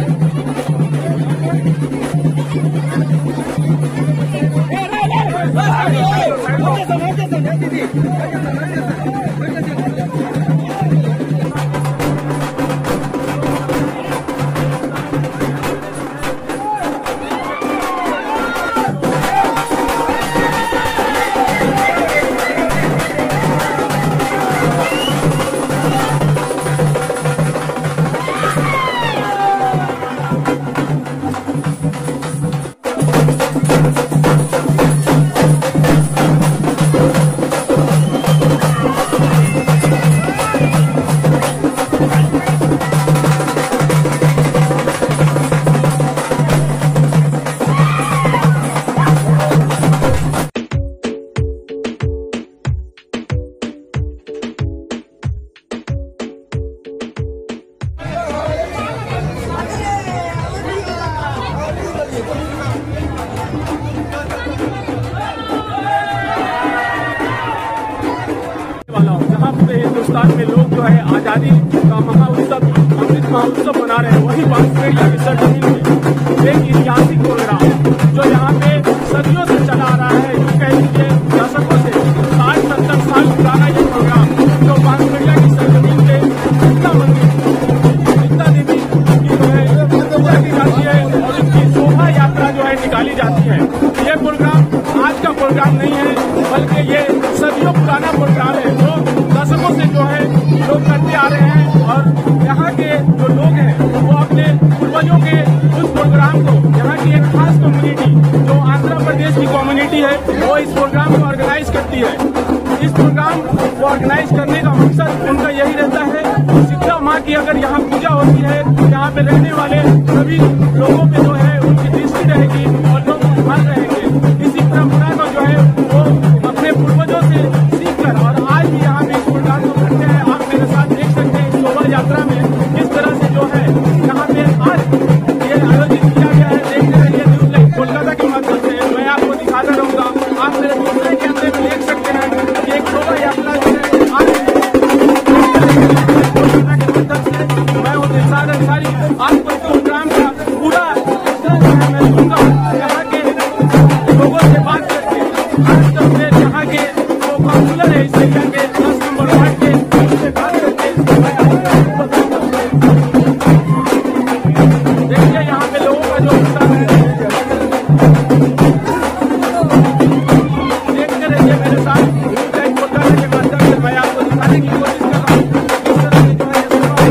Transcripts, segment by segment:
हिंदुस्तान में लोग जो है आजादी का महाउत्सव अमृत महोत्सव मना रहे हैं, वही बांसबेड़िया की सरजमीन में एक ऐतिहासिक प्रोग्राम जो यहाँ पे सदियों से चला आ रहा है, जो कह लीजिए दशकों से 60-70 साल पुराना ये प्रोग्राम जो बांसबेड़िया की सरजमीन पे गीता मंदिर गीता देवी की जो है पूजा की जाती है और उसकी शोभा यात्रा जो है निकाली जाती है। ये प्रोग्राम आज का प्रोग्राम नहीं है, बल्कि ये सदियों पुराना प्रोग्राम है जो दशकों से जो है लोग करते आ रहे हैं। और यहाँ के जो लोग हैं वो अपने पूर्वजों के उस प्रोग्राम को, यहाँ की एक खास कम्युनिटी जो आंध्र प्रदेश की कम्युनिटी है, वो इस प्रोग्राम को ऑर्गेनाइज करती है। इस प्रोग्राम को ऑर्गेनाइज करने का मकसद उनका यही रहता है, शीतला माँ की अगर यहाँ पूजा होती है, यहाँ पे रहने वाले सभी लोगों पे जो है उनकी दृष्टि रहेगी और लोग खुशहाल रहेंगे। इसी परंपरा को जो है वो अपने पूर्वजों से सीखकर और आज भी यहाँ पे इस प्रोग्राम को करते हैं। आप मेरे साथ देख सकते हैं शोभा यात्रा में किस तरह से जो है यहाँ पे आज ये आयोजित किया गया है। देखते रहिए न्यूज़ लाइव कोलकाता के माध्यम से मैं आपको दिखाता रहूँगा। आप मेरे दूसरे कैमरे में देख सकते हैं कि एक शोभा यात्रा जो है कोलकाता के माध्यम से मैं हूँ दिलशाद अंसारी। आपको इस प्रोग्राम का पूरा मैं दूंगा, यहाँ के लोगों से बात करके आज तक से यहाँ के जो काउंसलर है इस एरिया के 10 नंबर वार्ड के उनसे बात करके देखिए यहाँ पे लोगों का जो उत्साह है। देखते रहिए मेरे साथ कोलकाता के माध्यम से मैं आपको दिखाने की कोशिश कर रहा हूँ किस तरह से जो है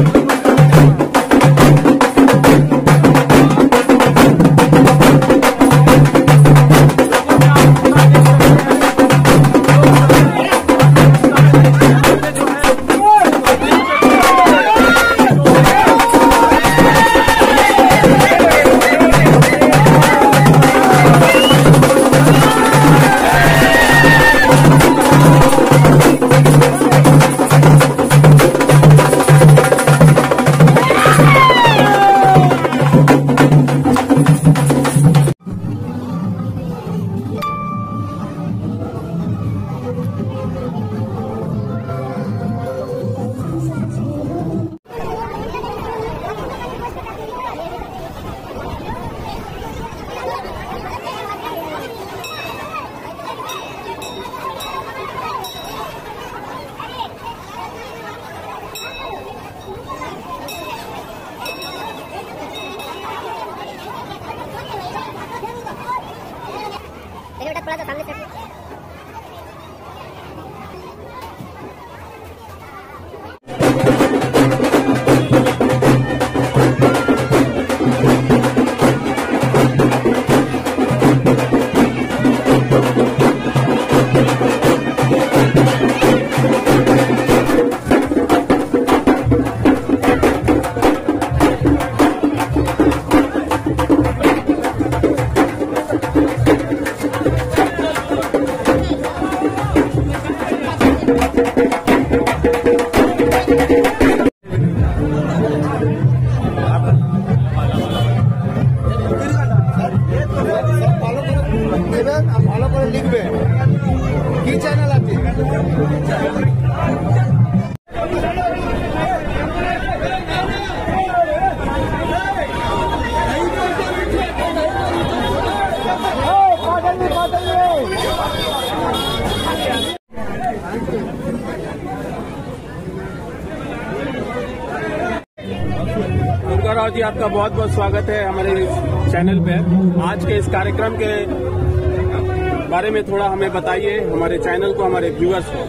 थोड़ा सा सामने से नमस्कार राव जी, आपका बहुत बहुत स्वागत है हमारे चैनल पे। आज के इस कार्यक्रम के बारे में थोड़ा हमें बताइए, हमारे चैनल को, हमारे व्यूअर्स को।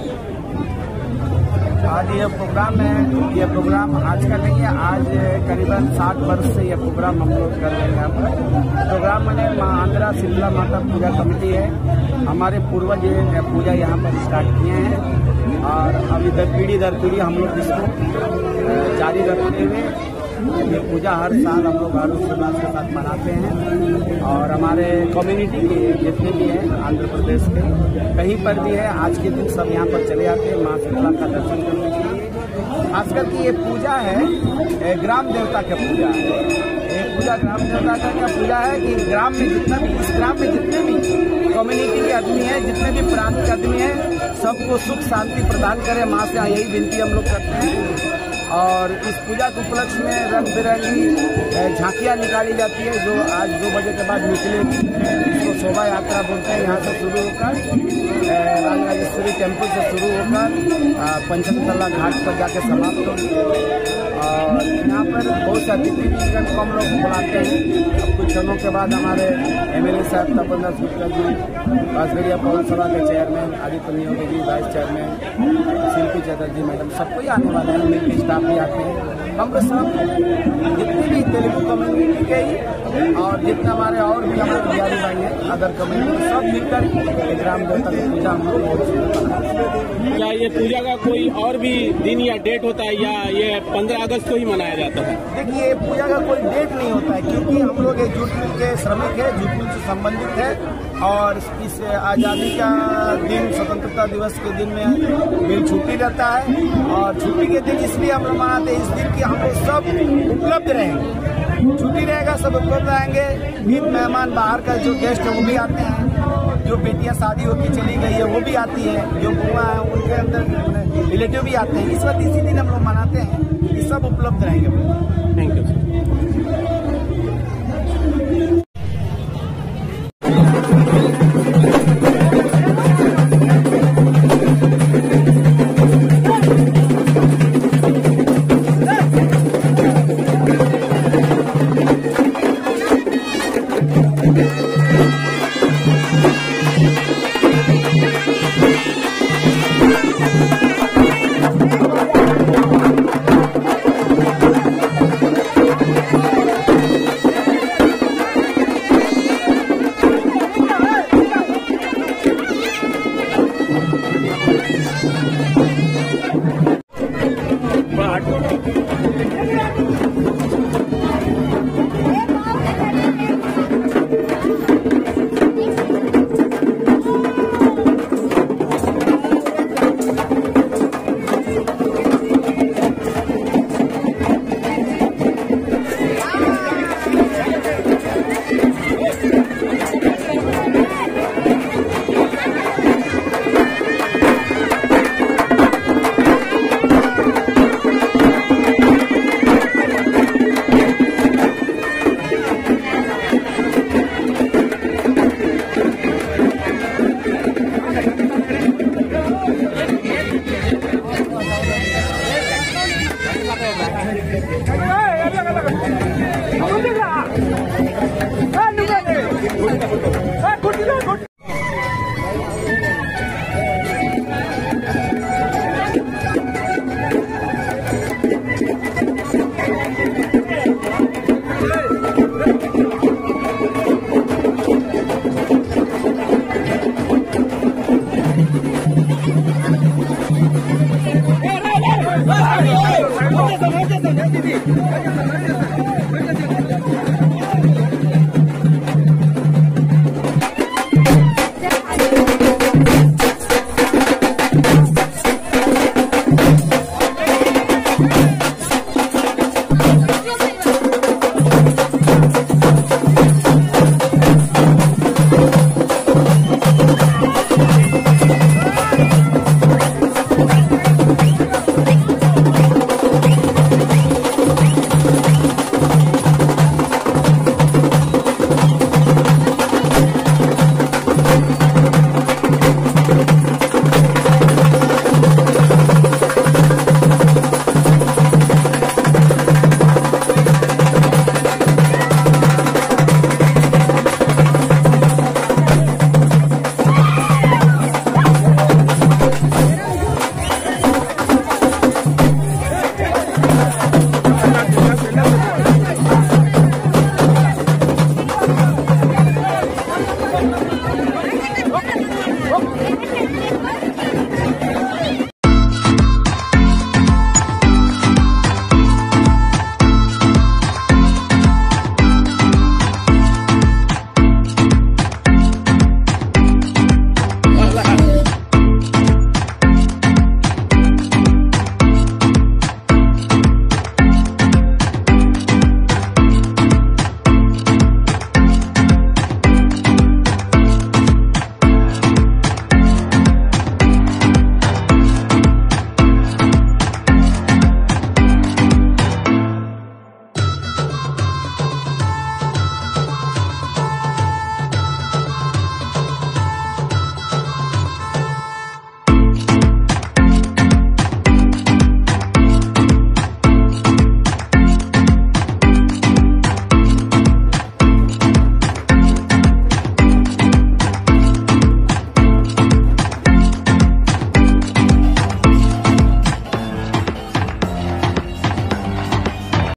आज ये प्रोग्राम है, ये प्रोग्राम आज का नहीं है, आज करीबन 60 वर्ष से ये प्रोग्राम हम लोग कर रहे हैं। यहाँ पर प्रोग्राम मैंने माँ आंध्रा शीतला माता पूजा कमेटी है, हमारे पूर्वज ये पूजा यहाँ पर स्टार्ट किए हैं और अभी पीढ़ी दर पीढ़ी हम लोग इसको जारी रखते हुए ये पूजा हर साल हम लोग हर्षोल्लास के साथ मनाते हैं। और हमारे कम्युनिटी के जितने भी हैं आंध्र प्रदेश के कहीं पर भी है, आज के दिन सब यहाँ पर चले आते हैं माँ शीतला का दर्शन करने के लिए। खासकर की ये पूजा है ग्राम देवता की पूजा है। ये पूजा ग्राम देवता का क्या पूजा है कि ग्राम में जितना भी, इस ग्राम में जितने भी कम्युनिटी के आदमी हैं, जितने भी प्रांत के आदमी हैं, सबको सुख शांति प्रदान करे। माँ से यही विनती हम लोग करते हैं। और इस पूजा के उपलक्ष्य में रंग बिरंगी झांकियाँ निकाली जाती है, जो आज 2 बजे के बाद निकलेगी। इसको शोभा यात्रा बोलते हैं। यहाँ से शुरू होकर राजराजेश्वरी टेम्पल से शुरू होकर पंचमतला घाट पर जाके समाप्त होगी। और यहाँ पर बहुत से अतिथिगण को हम लोग बुलाते हैं। अब कुछ क्षणों के बाद हमारे MLA साहब तपन गुप्ता जी, बांसबेड़िया पौरसभा के chairman Aditya Niyogi ji, vice chairman Shilpi Chatterjee madam, सबको ही आने वाले हैं। मिलकर स्टाफ भी आते हैं। हम लोग सब जितने भी तेलुगु कम्युनिटी के ही और जितने हमारे और भी हमारे बिहारी भाई हैं अदर कम्युनिटी, सब मिलकर ग्राम देवता की पूजा हम लोग बहुत सुंदर। क्या ये पूजा का कोई और भी दिन या डेट होता है, या ये 15 अगस्त को ही मनाया जाता है? देखिए, पूजा का कोई डेट नहीं होता है, क्योंकि हम लोग एक जूट मिल के श्रमिक है, जूट मिल से संबंधित है। और इस आज़ादी का दिन, स्वतंत्रता दिवस के दिन में मिल छुट्टी रहता है। और छुट्टी के दिन इसलिए हम लोग मनाते हैं इस दिन कि हम लोग सब उपलब्ध रहेंगे, छुट्टी रहेगा, सब उपलब्ध रहेंगे। ईद मेहमान बाहर का जो गेस्ट है वो भी आते हैं, जो बेटियां शादी होकर चली गई है वो भी आती है, जो बुआ है उनके अंदर रिलेटिव भी आते हैं। इस वक्त इसी दिन हम लोग मनाते हैं कि सब उपलब्ध रहेंगे। Thank you.